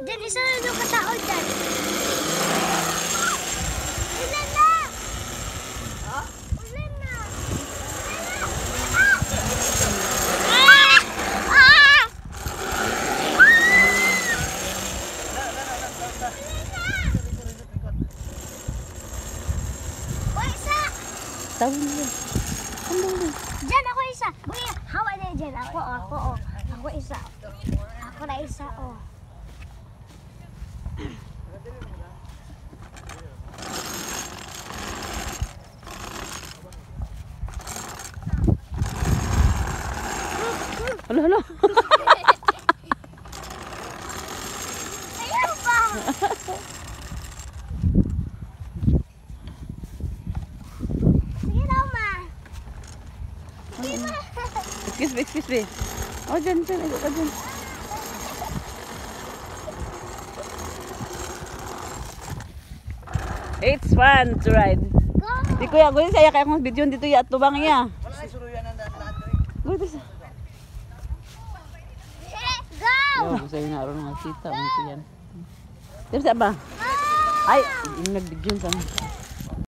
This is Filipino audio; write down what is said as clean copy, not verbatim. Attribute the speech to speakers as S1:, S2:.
S1: Diyan, isa na yung katao dyan. Ulan na! Ha? Ulan na!
S2: Tawin mo.
S1: Diyan ako isa. Buya, hawa na dyan. Ako. Ako isa. Ako na isa, oh.
S2: Hala.
S1: Ayaw ba? Sige daw, ma. Sige, ma.
S2: Excuse me. Oh, dyan. Ito ka dyan. It's fun to ride.
S1: Go.
S2: Di kuya, gusto saya kaya kung video dito ya tubang iya.
S3: Wala ay suruyan ang daan.
S2: Gusto sa.
S1: Go.
S2: Yo, gusto na ron nga kita mo yan. Terus apa? Ay, ini nag-video sa.